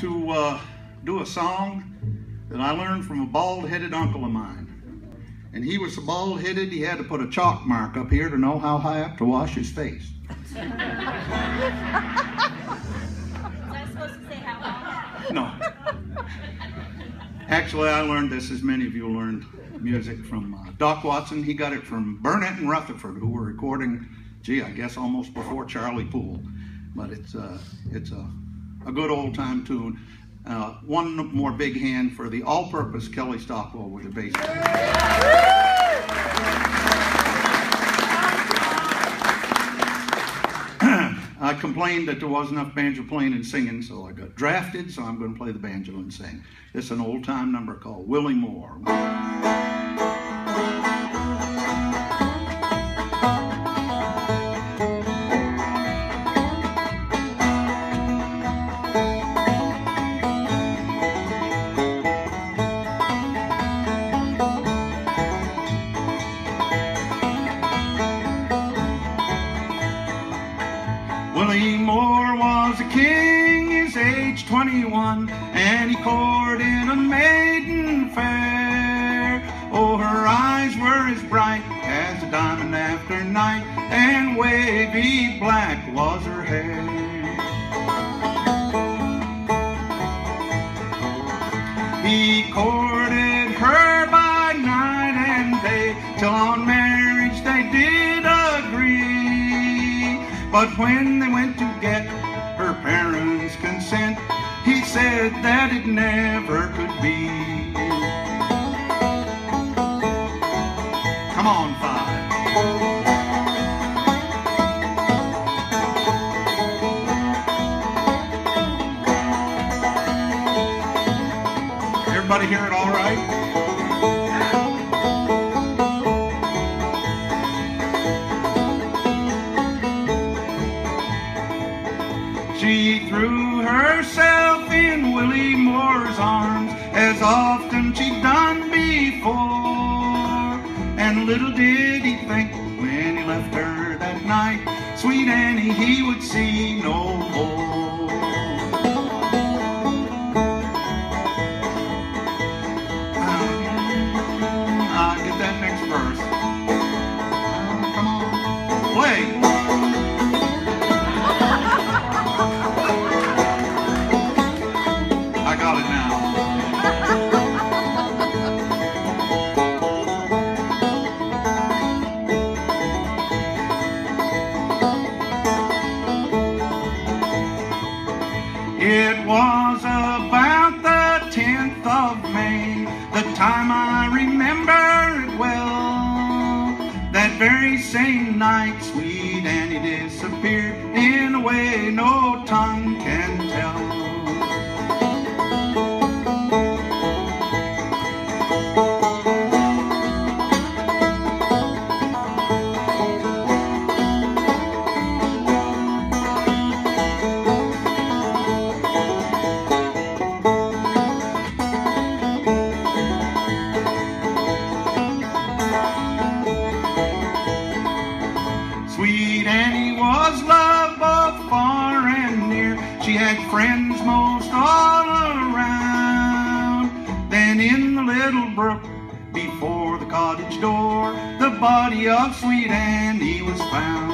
to do a song that I learned from a bald-headed uncle of mine. And he was so bald-headed he had to put a chalk mark up here to know how high up to wash his face. Was I supposed to say how long? No. Actually, I learned this, as many of you learned music from Doc Watson. He got it from Burnett and Rutherford, who were recording, gee, I guess almost before Charlie Poole. But it's a good old-time tune. One more big hand for the all-purpose Kelly Stockwell with the bass. I complained that there wasn't enough banjo playing and singing, so I got drafted, so I'm going to play the banjo and sing. This is an old-time number called Willie Moore. Willie Moore was a king, his age 21, and he courted a maiden fair. Oh, her eyes were as bright as a diamond after night, and wavy black was her hair. He courted her by night and day, till on marriage they did agree. But when they went to get her parents' consent, he said that it never could be. Come on, five. Everybody hear it all right? She threw herself in Willie Moore's arms, as often she'd done before. And little did he think, when he left her that night, sweet Annie he would see no more. I'll get that next verse. Come on, play. I got it now. It was about the 10th of May, the time I remember it well. That very same night, sweet Annie disappeared in a way no tongue can tell. Sweet Annie was loved both far and near. She had friends most all around. Then in the little brook before the cottage door, the body of sweet Annie was found.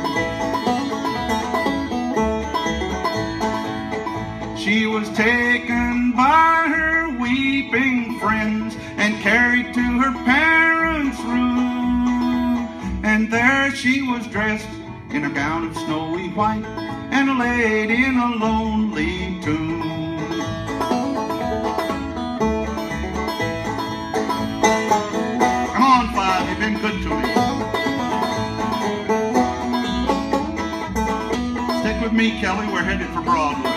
She was taken by her weeping friends and carried to her parents' room. And there she was dressed in a gown of snowy white and laid in a lonely tomb. Come on, five, you've been good to me. Stick with me, Kelly, we're headed for Broadway.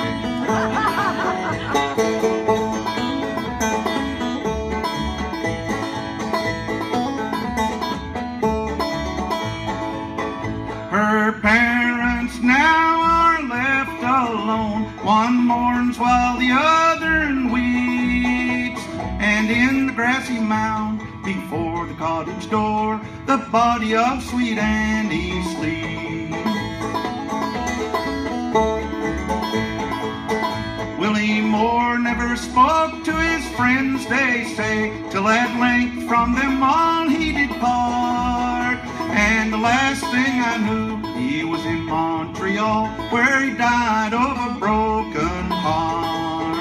Her parents now are left alone. One mourns while the other weeps. And in the grassy mound before the cottage door, the body of sweet Annie sleeps. Willie Moore never spoke to his friends, they say, till at length from them all he did part. And the last thing I knew, he was in Montreal, where he died of a broken heart.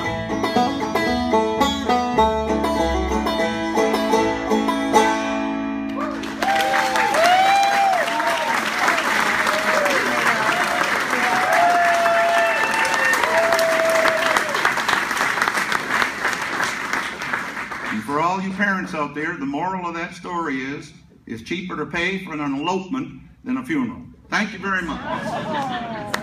For all you parents out there, the moral of that story is, it's cheaper to pay for an elopement than a funeral. Thank you very much.